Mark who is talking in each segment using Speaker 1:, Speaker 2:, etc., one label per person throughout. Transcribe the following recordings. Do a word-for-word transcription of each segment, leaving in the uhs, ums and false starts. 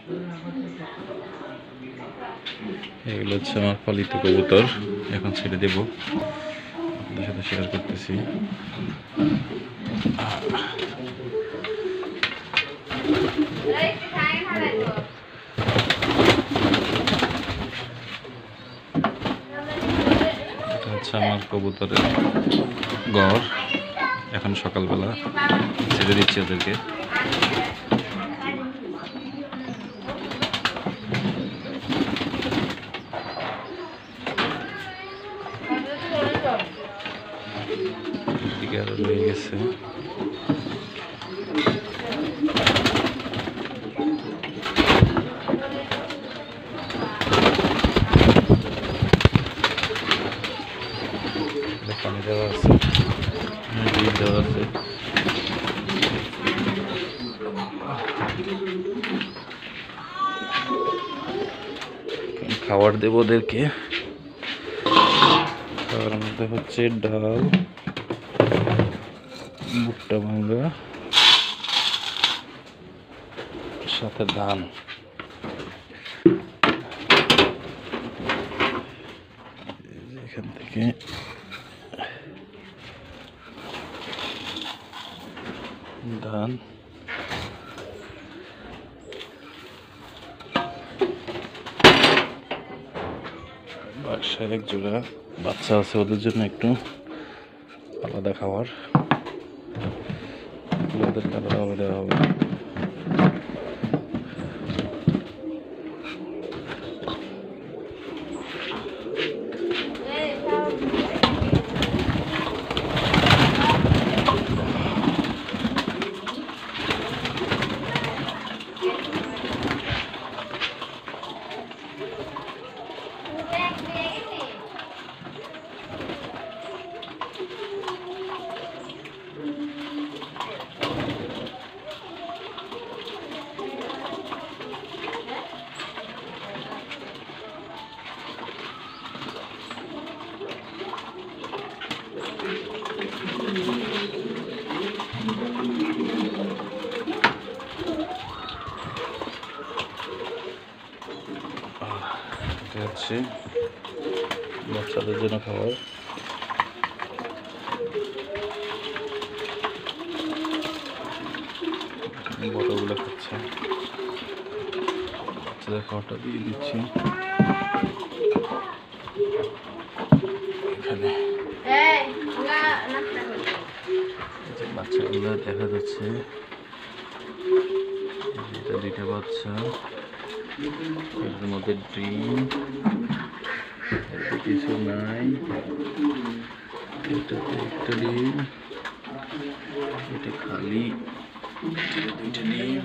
Speaker 1: এগুলো হচ্ছে আমার পালিত কবুতর, এখন ছেড়ে দেব, আপনাদের সাথে শেয়ার করতেছি। এটা হচ্ছে আমার কবুতরের ঘর, এখন সকালবেলা ছেড়ে দিচ্ছি ওদেরকে। এদিকে আরো রয়ে গেছে। পানি দেওয়া আছে, বিল দেওয়া আছে। খাবার দেব ওদেরকে। খাবারের মধ্যে হচ্ছে ডাল, ভুট্টা ভাঙ্গা, সাথে ধান। এখান থেকে ধান, বাসায় এক জোড়া বাচ্চা আছে, ওদের জন্য একটু আলাদা খাবার, ওদেরকে আলাদাভাবে দেওয়া হবে। এটা হচ্ছে বাচ্চাদের জন্য খাবার। বড়গুলো খাচ্ছে, বাচ্চাদের খাবারটা দিয়ে দিচ্ছি। এখানে বাচ্চাগুলো দেখা যাচ্ছে, এটা দুইটা বাচ্চা, এর মধ্যে ডিম, এতে কিছু নাই, এটাতে একটা ডিম, এটা খালি, দুইটা ডিম,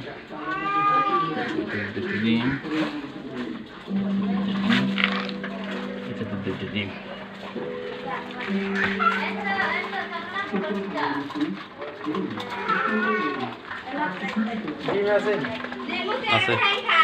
Speaker 1: দুটো ডিম, এটাতে দুটো ডিম। আছে আছে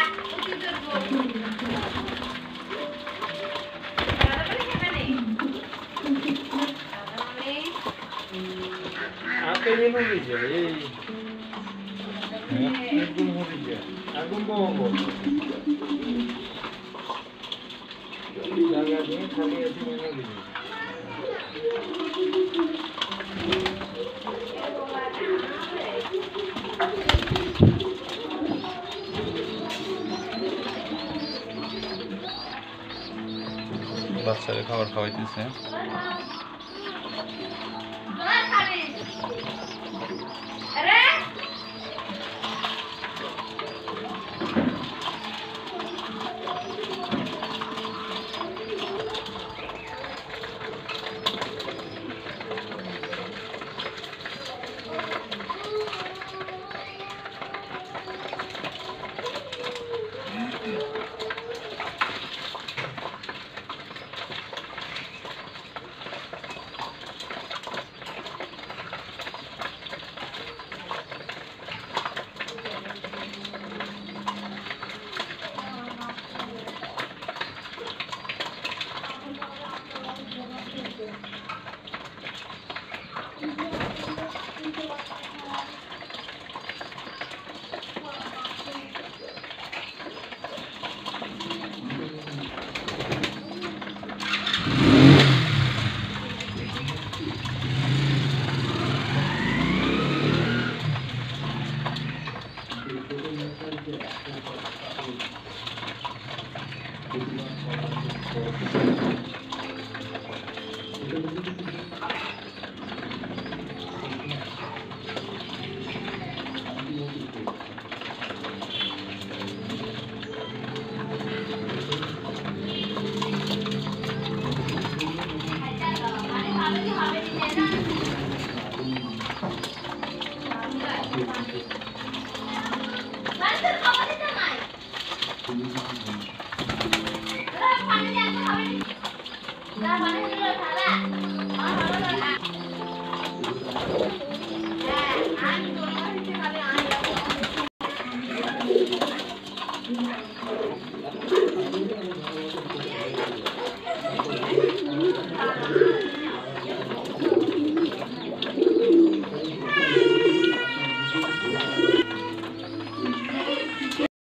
Speaker 1: বাচ্চারা খাবার খাওয়াইতেছে।